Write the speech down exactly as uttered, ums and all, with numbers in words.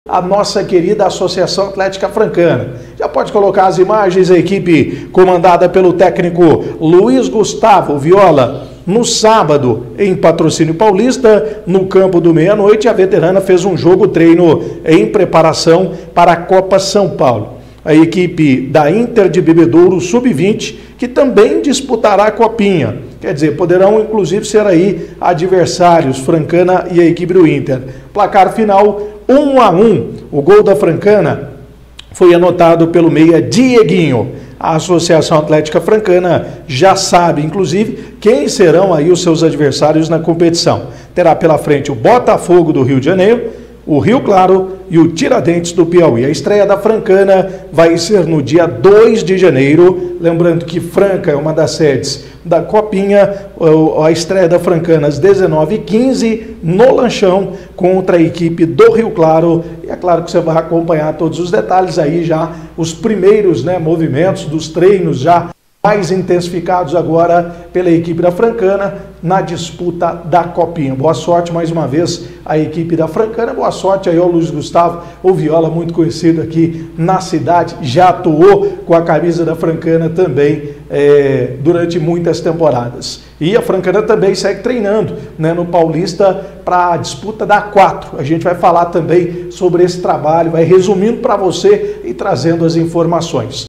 a nossa querida Associação Atlética Francana. Já pode colocar as imagens, a equipe comandada pelo técnico Luiz Gustavo Viola. No sábado, em Patrocínio Paulista, no campo do meia-noite, a veterana fez um jogo-treino em preparação para a Copa São Paulo. A equipe da Inter de Bebedouro sub vinte, que também disputará a Copinha. Quer dizer, poderão inclusive ser aí adversários, Francana e a equipe do Inter. Placar final, um a um. O gol da Francana foi anotado pelo meia Dieguinho. A Associação Atlética Francana já sabe, inclusive, quem serão aí os seus adversários na competição. Terá pela frente o Botafogo do Rio de Janeiro, o Rio Claro e o Tiradentes do Piauí. A estreia da Francana vai ser no dia dois de janeiro. Lembrando que Franca é uma das sedes da Copinha. A estreia da Francana às dezenove e quinze no Lanchão contra a equipe do Rio Claro. E é claro que você vai acompanhar todos os detalhes aí já, os primeiros né, movimentos dos treinos já mais intensificados agora pela equipe da Francana na disputa da Copinha. Boa sorte mais uma vez à equipe da Francana, boa sorte aí ao Luiz Gustavo, o Viola, muito conhecido aqui na cidade, já atuou com a camisa da Francana também é, durante muitas temporadas. E a Francana também segue treinando né, no Paulista para a disputa da A quatro. A gente vai falar também sobre esse trabalho, vai resumindo para você e trazendo as informações.